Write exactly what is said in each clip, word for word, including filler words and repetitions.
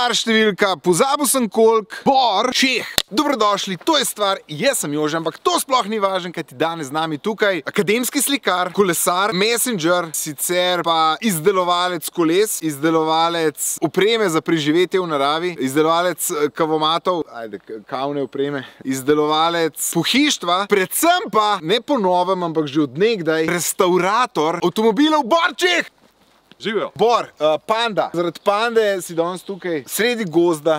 Stvar številka, pozabil sem kolik, Bor, Čeh. Dobrodošli, to je stvar, jaz sem Jože, ampak to sploh ni važen, kaj ti danes z nami tukaj. Akademski slikar, kolesar, messenger, sicer pa izdelovalec koles, izdelovalec opreme za preživetje v naravi, izdelovalec kavomatov, ajde, kavne opreme, izdelovalec pohištva, predvsem pa, ne po novem, ampak že od nekdaj, restaurator avtomobilov Bor, Čeh. Živijo. Bor, uh, panda. Zaradi pande si danes tukaj sredi gozda.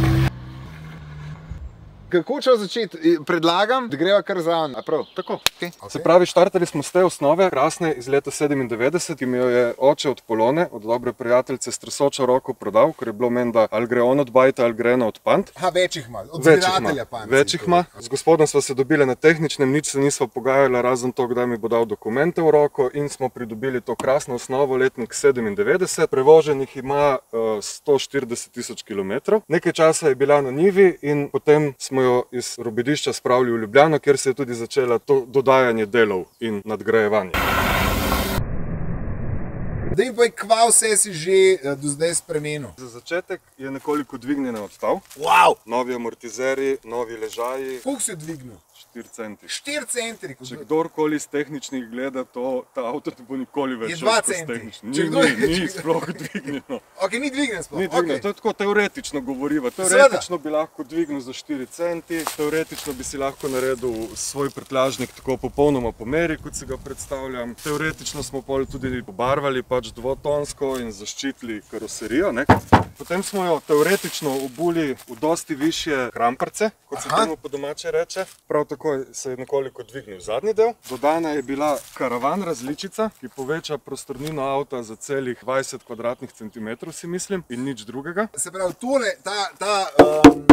Kako če začeti? Predlagam, da greva kar zraven. A prav? Tako. Okay. Se pravi, štartali smo s te osnove, krasne iz leta sedemindevetdeset, ki mi jo je oče od Polone, od dobre prijateljice s tresočo roko prodal, ker je bilo menda ali gre on od bajta, ali gre ena od pand. Aha, več jih ima. Od zbiratelja pand. Več jih ima. Z gospodom smo se dobili na tehničnem, nič se nismo pogajali, razen to, kdaj mi bo dal dokumente v roko, in smo pridobili to krasno osnovo, letnik sedemindevetdeset. Prevoženih ima uh, sto štirideset tisoč kilometrov. Nekaj časa je bila na njivi in potem smo jo iz Robedišča spravili v Ljubljano, kjer se je tudi začela to dodajanje delov in nadgrajevanje. Da mi povej, kva vse si že do zdaj spremenil? Za začetek je nekoliko dvignjena odstav. Wow! Novi amortizeri, novi ležaji. Koliko si dvignil? štiri centi. štiri centi? Če kdorkoli iz tehničnih gleda to, ta avto te bo nikoli več je dva centi. Ni, ni, ni sploh dvignjeno. Ok, ni dvignjen sploh. Ni dvignjeno, okay. To je tako teoretično govoriva. Teoretično bi lahko dvignil za štiri centi, teoretično bi si lahko naredil svoj prtljažnik tako popolnoma po meri, kot si ga predstavljam. Teoretično smo pol tudi pobarvali pač dvotonsko in zaščitili karoserijo, ne? Potem smo jo teoretično obuli v dosti višje kramparce, kot se temu po domače reče. Prav tako se je nekoliko dvignil zadnji del. Dodana je bila karavan različica, ki poveča prostornino avta za celih dvajset kvadratnih centimetrov, si mislim, in nič drugega. Se pravi, tole, ta, ta, um...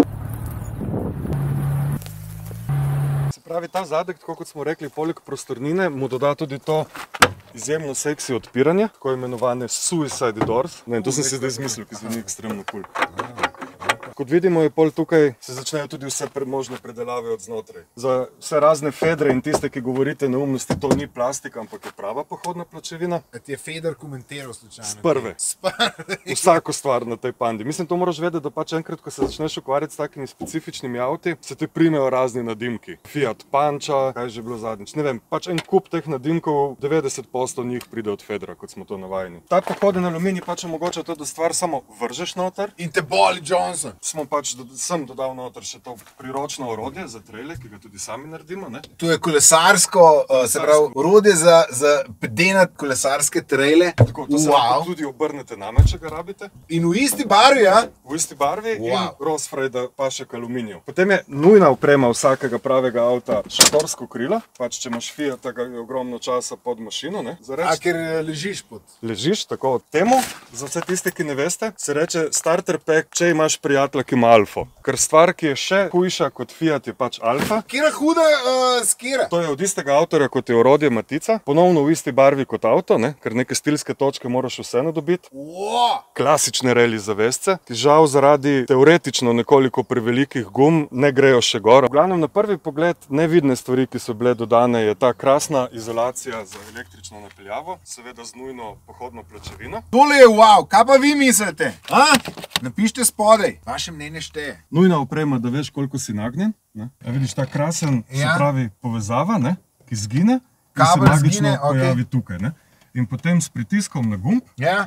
Se pravi, ta zadek, tako kot smo rekli, poleg prostornine, mu doda tudi to izjemno seksi odpiranje, tako imenovane suicide doors. Ne, to sem si zdaj izmislil, ki zveni ekstremno kul. Kot vidimo, je pol tukaj se začnejo tudi vse možne predelave od znotraj. Za vse razne fedre in tiste, ki govorite neumnosti, to ni plastika, ampak je prava pohodna pločevina. A ti je Feder komentiral slučajno? Z prve. Vsako stvar na tej pandi. Mislim, to moraš vedeti, da pač enkrat, ko se začneš ukvarjati s takimi specifičnimi avti, se ti primejo razni nadimki. Fiat Panča, kaj je že bilo zadnjič. Ne vem, pač en kup teh nadimkov, devetdeset posto njih pride od Fedra, kot smo to navajeni. Ta pohoden aluminij pač omogoča to, da stvar samo vržeš noter. In te boli Johnson. Smo pač sem dodal noter še to priročno orodje za trejle, ki ga tudi sami naredimo, ne? To je kolesarsko, se pravi, orodje za, za pedenat kolesarske trejle. Tako, to se lahko tudi obrnete name, če ga rabite. In v isti barvi, ja? V isti barvi in Rosfreda pašek aluminijev. Potem je nujna oprema vsakega pravega avta šotorsko krilo, pač če imaš Fiata, ga je ogromno časa pod mašino, ne? A, ker ležiš pod? Ležiš, tako. Temu, za vse tiste, ki ne veste, se reče starter pack, če imaš prijatelja, ki ima alfo. Ker stvar, ki je še hujša kot Fiat, je pač alfa. Kjera huda uh, skera? To je od istega avtorja, kot je orodje Matica. Ponovno v isti barvi kot avto, ne? Ker neke stilske točke moraš vseeno dobiti. Wow. Klasične reli zavesce, ki žal zaradi teoretično nekoliko prevelikih gum ne grejo še gor. V glavnem, na prvi pogled nevidne stvari, ki so bile dodane, je ta krasna izolacija za električno napeljavo, seveda z nujno pohodno pločevino. Tole je wow, kaj pa vi mislite? A? Napište spodaj, vaše mnenje šteje. Nujna oprema, da veš, koliko si nagnjen. Ne? Ja, vidiš, ta krasen, ja, se pravi povezava, ne? Ki zgine, ki se magično zgine, pojavi okay. Tukaj. Ne? In potem s pritiskom na gumb. Ja.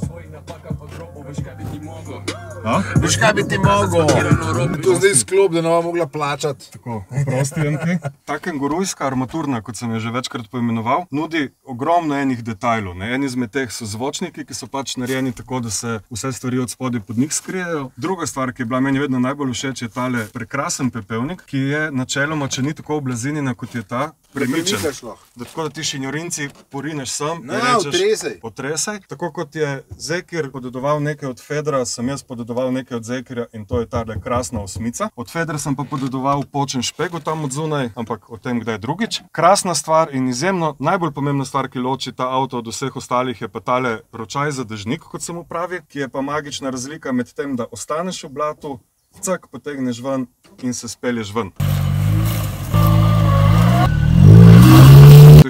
A? Veš, kaj bi ti mogel? To zdaj sklop, da ne bo mogla plačati. Tako, prosti enki. Ta kengurujska armaturna, kot sem jo že večkrat poimenoval, nudi ogromno enih detajlov. Ne? En izmed teh so zvočniki, ki so pač narejeni tako, da se vse stvari od spodaj pod njih skrijejo. Druga stvar, ki je bila meni vedno najbolj všeč, je tale prekrasen pepelnik, ki je načeloma, če ni tako oblazinjena, kot je ta, premičen. Da tako, da ti šinjorinci porineš sem, no, rečeš, potresaj. Tako kot je Zekir podedoval nekaj od Fedra, sem jaz podedoval nekaj od Zekirja in to je tale krasna osmica. Od Fedra sem pa podedoval počen špego tam od zunaj, ampak o tem kdaj drugič. Krasna stvar in izjemno najbolj pomembna stvar, ki loči ta avto od vseh ostalih, je pa tale ročaj za dežnik, kot se mu pravi, ki je pa magična razlika med tem, da ostaneš v blatu, cak, potegneš ven in se spelješ ven. To je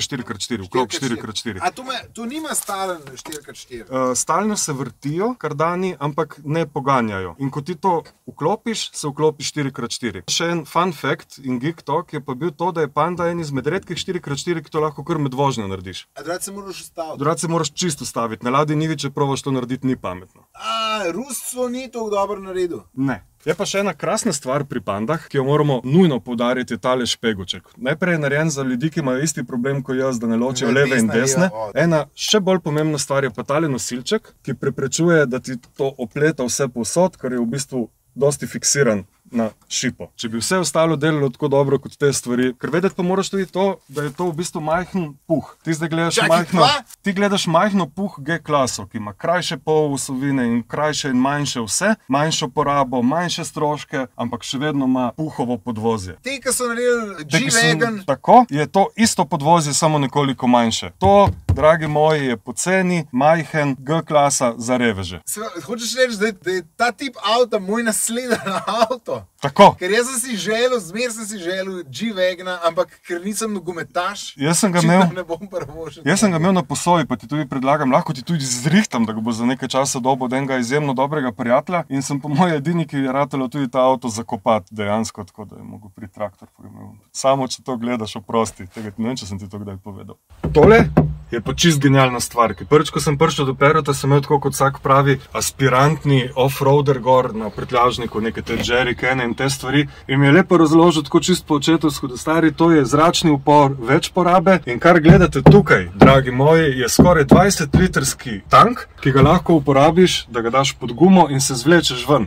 štiri krat štiri, vklop štiri krat štiri. A tu nima stalen štiri krat štiri? Stalno se vrtijo kardani, ampak ne poganjajo. In ko ti to vklopiš, se vklopi štiri krat štiri. Še en fun fact in geek talk je pa bil to, da je Panda en izmed redkih štiri krat štiri, ki to lahko kar med vožnjo narediš. A drugače se moraš ustaviti? Drugače se moraš čisto staviti. Na ladji ni več, če probaš to narediti, ni pametno. A, Rusco ni to dobro naredil? Ne. Je pa še ena krasna stvar pri pandah, ki jo moramo nujno poudariti, je tale špeguček. Najprej je narejen za ljudi, ki imajo isti problem kot jaz, da ne ločijo leve in desne. Ena še bolj pomembna stvar je pa tale nosilček, ki preprečuje, da ti to opleta vse povsod, kar je v bistvu dosti fiksiran na šipo. Če bi vse ostalo delalo tako dobro kot te stvari, ker vedeti pa moraš tudi to, da je to v bistvu majhen puh. Ti zdaj gledaš majhno, ti gledaš majhno puh G-klaso, ki ima krajše polosovine in krajše in manjše vse, manjšo porabo, manjše stroške, ampak še vedno ima puhovo podvozje. Te, ki so naredili G-Wagon. Tako, je to isto podvozje, samo nekoliko manjše. To, dragi moji, je poceni, majhen G-klasa za reveže. Hočeš reči, da je ta tip avta moj naslednji avto? Tako. Ker jaz sem si želel, zmer sem si želel G-Wagona, ampak ker nisem nogometaš, jaz sem ga imel, ne bom prvožen. Jaz sem ga imel na posoji, pa ti tudi predlagam, lahko ti tudi zrihtam, da ga bo za nekaj časa dobil od enega izjemno dobrega prijatelja in sem po moji edini, ki je ratalo tudi ta avto zakopati dejansko, tako da je mogel pri traktor. Samo, če to gledaš, oprosti, tega ne vem, če sem ti to kdaj povedal. Tole je pa čist genialna stvar, ki prvič, ko sem prišel do Perota, sem imel tako kot vsak pravi aspirantni off-roader gor na prtljažniku, neke te jerrycane in te stvari. In mi je lepo razložil tako čist po očetovsko, da stari, to je zračni upor, več porabe. In kar gledate tukaj, dragi moji, je skoraj dvajset litrski tank, ki ga lahko uporabiš, da ga daš pod gumo in se zvlečeš ven.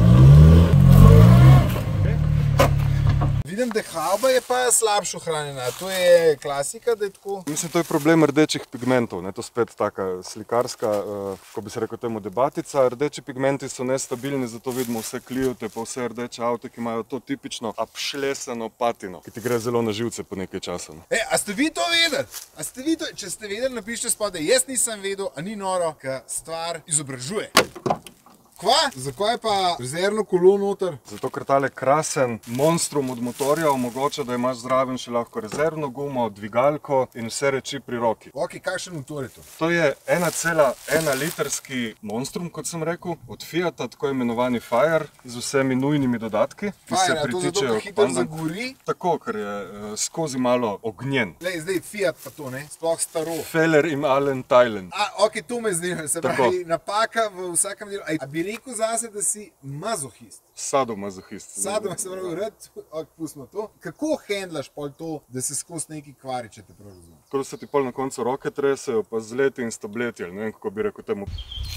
Vidim, da hauba je pa slabšo hranjena. To je klasika, da je tako? Mislim, to je problem rdečih pigmentov. To je spet taka slikarska, ko bi se rekel temu, debatica. Rdeči pigmenti so nestabilni, zato vidimo vse Cliote, pa vse rdeče avte, ki imajo to tipično abšleseno patino, ki ti gre zelo na živce po nekaj časa. E, a ste vi to vedeli? A ste vi to, če ste vedeli, napišite spodaj. Jaz nisem vedel, a ni noro, ker stvar izobražuje. Kva? Zakaj pa rezervno kolo noter? Zato, ker tale krasen monstrum od motorja omogoča, da imaš zraven še lahko rezervno gumo, dvigalko in vse reči pri roki. Ok, kakšen motor je to? To je ena cela ena litrski monstrum, kot sem rekel, od Fiata, tako imenovani Fire, z vsemi nujnimi dodatki, ki se pritičejo. Fire, a to zato, ker hitro zagori? Tako, ker je skozi malo ognjen. Lej, zdaj Fiat pa to, ne? Sploh staro. Feller im allen teilen. A, ok, to me zanima. Se pravi, napaka v vsakem delu. A bi rekel zase, da si mazohist? Sadomazohist. Sadomazohist, se pravi, rad, ok, pustimo to. Kako handlaš pol to, da se skozi neki kvari, če te prav razumem? Tako da se ti pol na koncu roke tresejo, pa zleti in stableti, ali ne vem, kako bi rekel temu.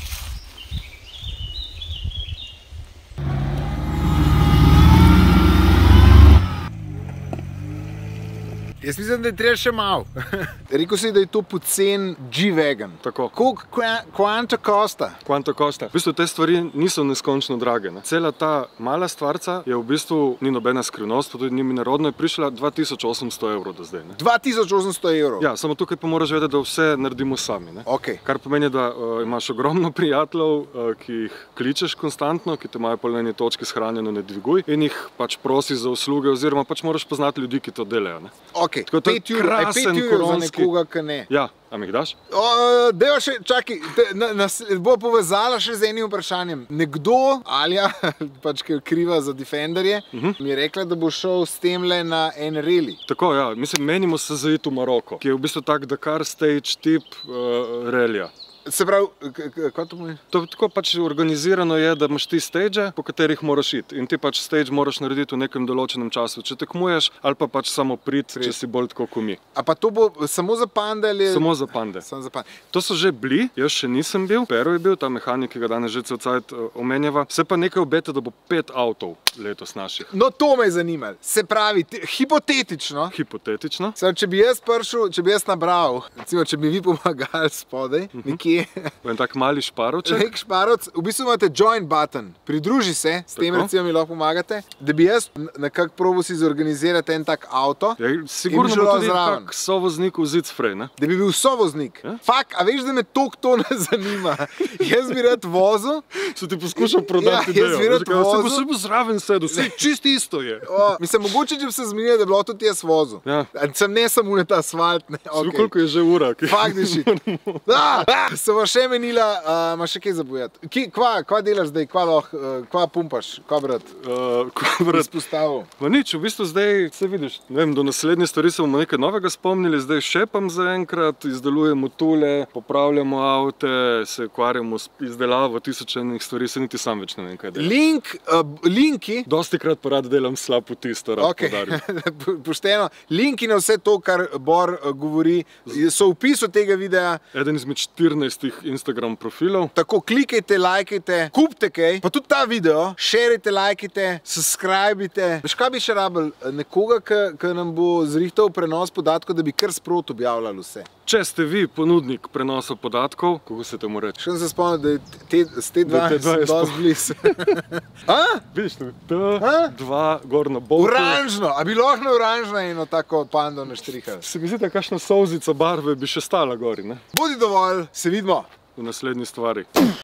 Jaz mislim, da je treba še malo. Rekel si, da je to pocen G-Wagon. Tako. Koliko, quanto costa? Quanto costa. V bistvu te stvari niso neskončno drage. Ne? Cela ta mala stvarca je v bistvu ni nobena skrivnost, pa tudi ni mi narodno, je prišla dva tisoč osemsto evrov do zdaj. Ne? dva tisoč osemsto evrov? Ja, samo tukaj pa moraš vedeti, da vse naredimo sami. Ne? Ok. Kar pomeni, da uh, imaš ogromno prijateljev, uh, ki jih kličeš konstantno, ki te imajo po eni točki shranjeno ne dviguj in jih pač prosi za usluge, oziroma pač moraš poznati ljudi, ki to delajo. Ne? Ok. Tako to je krasen koronski... Nekoga, ki ne. Ja, a mi jih daš? Dejva še, čakaj, bo povezala še z enim vprašanjem. Nekdo, Alja, pač ki je kriva za Defenderje, mi je rekla, da bo šel s temle na en rally. Tako, ja, mislim, menimo se za iti v Maroko, ki je v bistvu tak Dakar stage tip rallija. Se pravi, kaj to pomeni? To tako pač organizirano je, da imaš ti stage, po katerih moraš iti. In ti pač stage moraš narediti v nekem določenem času, če tekmuješ, ali pa pač samo prid, če si bolj tako kot mi. A pa to bo samo za pande ali... Samo za pande. Samo za pande. To so že bili, jaz še nisem bil. Pero je bil, ta mehanik, ki ga danes že cel cajt omenjava. Se pa nekaj obeta, da bo pet avtov letos naših. No, to me je zanimalo. Se pravi, hipotetično. Hipotetično. Se pravi, če bi jaz prišel, če bi jaz nabral, recimo, če bi vi pomagali spodaj, nekje je En tak mali šparovček. Lek šparovc, v bistvu imate join button, pridruži se, s tem Tako. recimo mi lahko pomagate, da bi jaz nekako probil si zorganizirati en tak avto, Ja, sigurno In bi bo šel tudi zraven. kak sovoznik v zicfrej, ne? da bi bil sovoznik. Ja? Fak, a veš, da me tok to ne zanima. Jaz bi rad vozil, So ti poskušal prodati Ja, jaz idejo. bi rad Veš, kaj, Se bo vozil. se bo zraven sedel, vse čisto isto je. o, mislim, mogoče, če bi se zmenili, da bi bilo tudi jaz vozil. Ja. A Sem ne samo na ta asfalt, ne. Okay. Okay. Koliko je že ura? ki- Fakt ni šit. Ah, ah, se bo še menila, uh, imaš še kaj za bojati. Ki, kva, kva delaš zdaj, kva, lahko, uh, kva pumpaš, kva brat? Uh, ko brat, Izpostavil. Ma nič, v bistvu zdaj, se vidiš, ne vem, do naslednje stvari se bomo nekaj novega spomnili, zdaj šepam zaenkrat, izdelujemo tule, popravljamo avte, se ukvarjamo s izdelavo tisoč enih stvari, se niti sam več ne vem, kaj delam. Link, uh, linki, Dosti krat pa rad delam slab vtis, to rad okay. poudarim. Pošteno, linki na vse to, kar Bor uh, govori, so v opisu tega videa. Eden izmed štirinajstih Instagram profilov. Tako klikajte, lajkajte, kupite kaj, pa tudi ta video, šerite, lajkajte, subscribite. Veš, kaj bi še rabil? Nekoga, ki nam bo zrihtal prenos podatkov, da bi kar sprot objavljali vse. Če ste vi ponudnik prenosa podatkov, kako se temu reče? Še sem se spomnil, da je te, s te dva, Da te dva je dosti blizu. A? Vidiš, tu, A? T, dva, gor na boku. Oranžno, a bi lahko na oranžno eno tako pando naštrihali? Se mi zdi, da kakšna solzica barve bi še stala gori, ne? Bodi dovolj, se vidimo. V naslednji stvari.